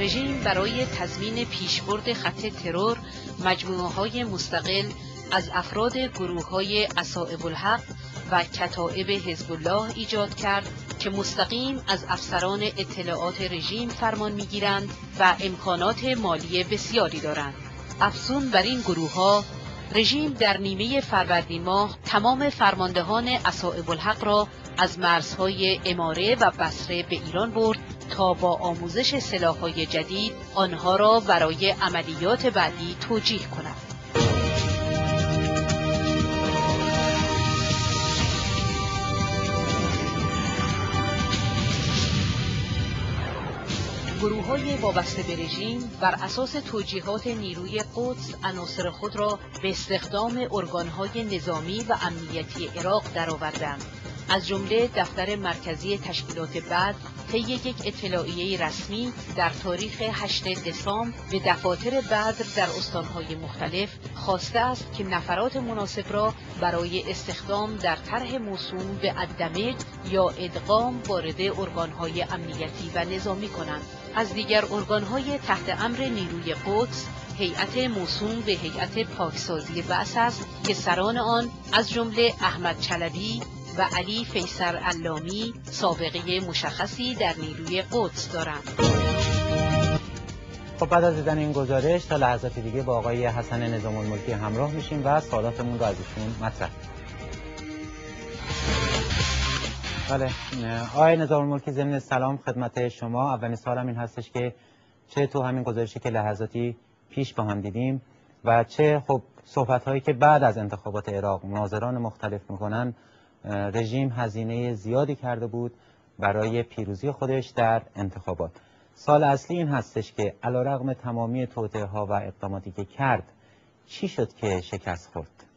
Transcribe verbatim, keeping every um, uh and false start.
رژیم برای تضمین پیشبرد خط ترور مجموعه‌های مستقل از افراد گروه‌های عصائب الحق و کتائب حزب الله ایجاد کرد که مستقیم از افسران اطلاعات رژیم فرمان می‌گیرند و امکانات مالی بسیاری دارند. افزون بر این گروه‌ها، رژیم در نیمه فروردین ماه تمام فرماندهان عصائب الحق را از مرزهای اماره و بصره به ایران برد تا با آموزش سلاح‌های جدید آنها را برای عملیات بعدی توجیه کند. گروه‌های وابسته به رژیم بر اساس توجیهات نیروی قدس عناصر خود را به استخدام ارگان‌های نظامی و امنیتی عراق درآوردند. از جمله دفتر مرکزی تشکیلات بعد طی یک اطلاعیه رسمی در تاریخ هشتم دسامبر به دفاتر بدر در استان‌های مختلف خواسته است که نفرات مناسب را برای استخدام در طرح موسوم به الدمج یا ادغام وارد ارگان‌های امنیتی و نظامی کنند. از دیگر ارگان‌های تحت امر نیروی قدس، هیئت موسوم به هیئت پاکسازی بعث است که سران آن از جمله احمد چلبی و علی فیصل علامی سابقه مشخصی در نیروی قدس دارند. خب بعد از دیدن این گزارش تا لحظات دیگه با آقای حسن نظام الملکی همراه میشیم و سوالاتمون رو از ایشون مطرح کنیم. بله، آقای نظام الملکی ضمن سلام خدمت شما. اولین سوالم این هستش که چه تو همین گزارشی که لحظاتی پیش با هم دیدیم و چه خب صحبت‌هایی که بعد از انتخابات عراق مناظران مختلف میکنن، رژیم هزینه زیادی کرده بود برای پیروزی خودش در انتخابات. سوال اصلی این هستش که علیرغم تمامی توطئه‌ها و اقداماتی که کرد، چی شد که شکست خورد؟